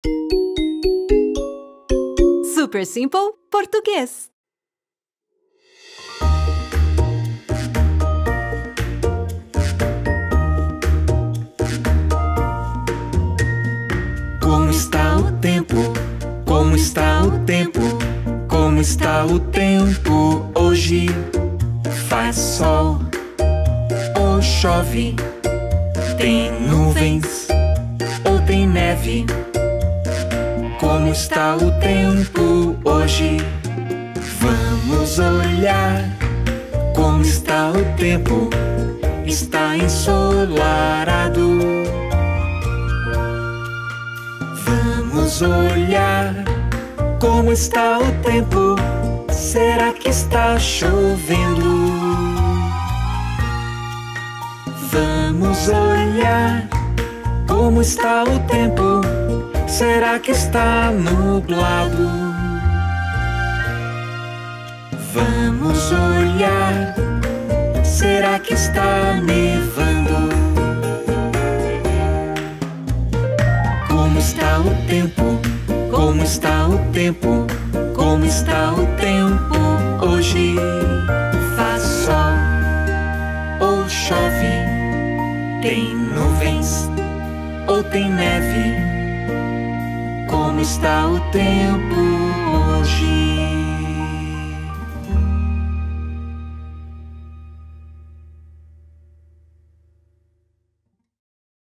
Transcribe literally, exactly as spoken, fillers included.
Super Simple Português. Como está o tempo? Como está o tempo? Como está o tempo hoje? Faz sol ou chove? Tem nuvens ou tem neve? Como está o tempo hoje? Vamos olhar. Como está o tempo? Está ensolarado. Vamos olhar. Como está o tempo? Será que está chovendo? Vamos olhar. Como está o tempo? Será que está nublado? Vamos olhar. Será que está nevando? Como está o tempo? Como está o tempo? Como está o tempo hoje? Faz sol ou chove? Tem nuvens ou tem neve? Como está o tempo hoje?